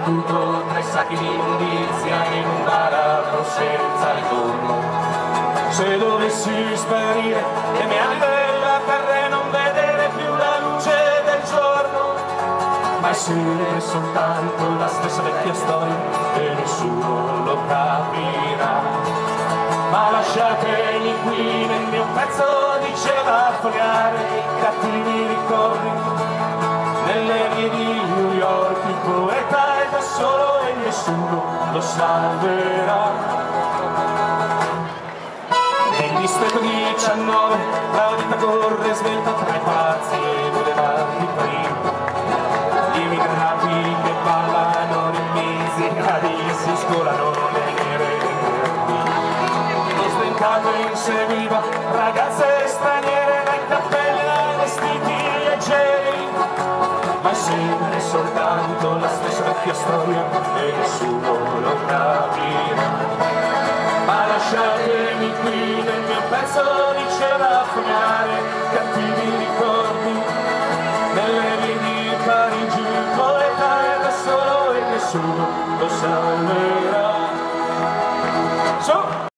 perduto tra i sacchi di immondizia in un baratro senza ritorno. Se dovessi sparire le mie ali della terra e non vedere più la luce del giorno, ma è sempre soltanto la stessa vecchia storia e nessuno lo capirà. Ma lasciatemi qui nel mio pezzo, diceva Fogliare, i cattivi ricordi nelle vie di New York. Il poeta è da solo e nessuno lo salverà. Nel distretto 19 la vita corre svelta tra i palazzi e i boulevard di Parigi. Gli immigrati che ballano rimisi, gradini si scolano nere inseguiva ragazze straniere dai cappelli ai vestiti leggeri, ma è sempre soltanto la stessa vecchia storia e nessuno lo capirà. Ma lasciatemi qui nel mio pezzo, diceva Fogliare, cattivi ricordi nelle vie di Parigi. Il poeta è da solo e nessuno lo salverà.